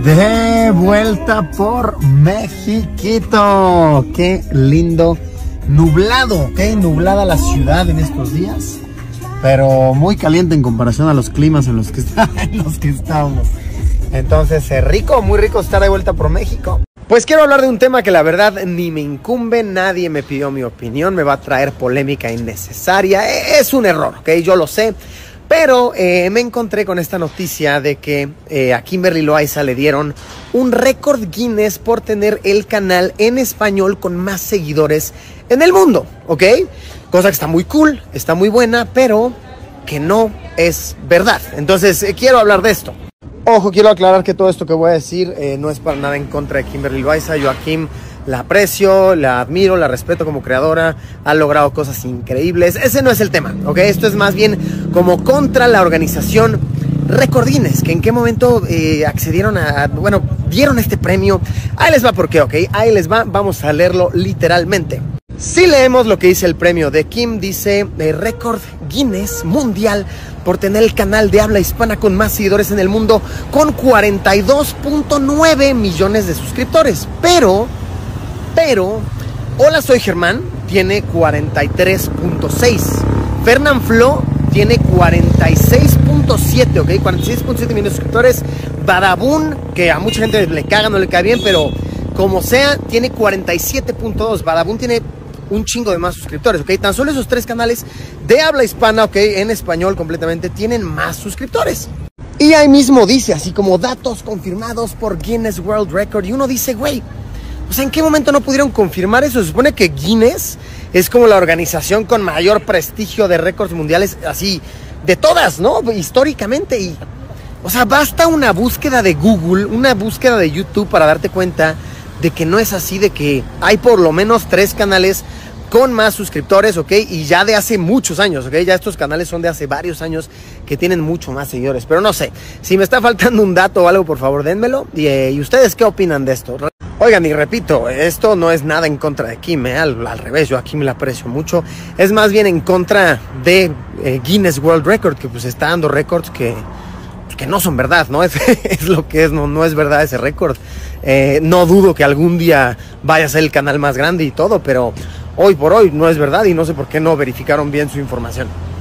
De vuelta por Mexiquito. Qué lindo. Nublado, ok, nublada la ciudad en estos días, pero muy caliente en comparación a los climas en los que estamos. Entonces, rico, muy rico estar de vuelta por México. Pues quiero hablar de un tema que la verdad ni me incumbe, nadie me pidió mi opinión, me va a traer polémica innecesaria. Es un error, ok, yo lo sé. Pero me encontré con esta noticia de que a Kimberly Loaiza le dieron un récord Guinness por tener el canal en español con más seguidores en el mundo, ¿ok? Cosa que está muy cool, está muy buena, pero que no es verdad. Entonces, quiero hablar de esto. Ojo, quiero aclarar que todo esto que voy a decir no es para nada en contra de Kimberly Loaiza. Yo a Kim la aprecio, la admiro, la respeto como creadora, ha logrado cosas increíbles. Ese no es el tema, ¿ok? Esto es más bien como contra la organización Récord Guinness, que en qué momento accedieron bueno, dieron este premio. Ahí les va por qué, ¿ok? Ahí les va, vamos a leerlo literalmente. Si leemos lo que dice el premio de Kim, dice Récord Guinness Mundial por tener el canal de habla hispana con más seguidores en el mundo, con 42.9 millones de suscriptores. Pero, Hola Soy Germán tiene 43.6. Fernán Flo tiene 46.7, ¿ok? 46.7 millones de suscriptores. Badabun, que a mucha gente le caga, no le cae bien, pero como sea, tiene 47.2. Badabun tiene un chingo de más suscriptores, ¿ok? Tan solo esos tres canales de habla hispana, ¿ok? En español completamente, tienen más suscriptores. Y ahí mismo dice, así como datos confirmados por Guinness World Record. Y uno dice, güey, o sea, ¿en qué momento no pudieron confirmar eso? Se supone que Guinness es como la organización con mayor prestigio de récords mundiales, así, de todas, ¿no? Históricamente. Y, o sea, basta una búsqueda de Google, una búsqueda de YouTube para darte cuenta de que no es así, de que hay por lo menos 3 canales con más suscriptores, ¿ok? Y ya de hace muchos años, ¿ok? Ya estos canales son de hace varios años que tienen mucho más seguidores. Pero no sé, si me está faltando un dato o algo, por favor, dénmelo. ¿Y ustedes qué opinan de esto? Oigan, y repito, esto no es nada en contra de Kim, al revés, yo a Kim la aprecio mucho. Es más bien en contra de Guinness World Record, que pues está dando récords que no son verdad, ¿no? Es lo que es, no es verdad ese récord. No dudo que algún día vaya a ser el canal más grande y todo, pero hoy por hoy no es verdad y no sé por qué no verificaron bien su información.